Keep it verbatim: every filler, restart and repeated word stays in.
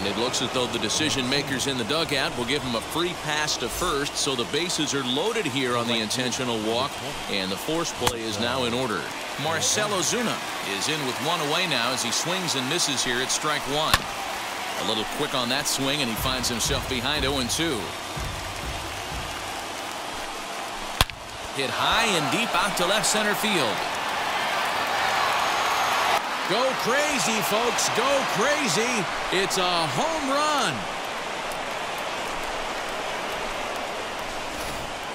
And it looks as though the decision makers in the dugout will give him a free pass to first, so the bases are loaded here on the intentional walk, and the force play is now in order. Marcell Ozuna is in with one away now as he swings and misses here at strike one. A little quick on that swing, and he finds himself behind oh and two. Hit high and deep out to left center field. Go crazy, folks. Go crazy. It's a home run.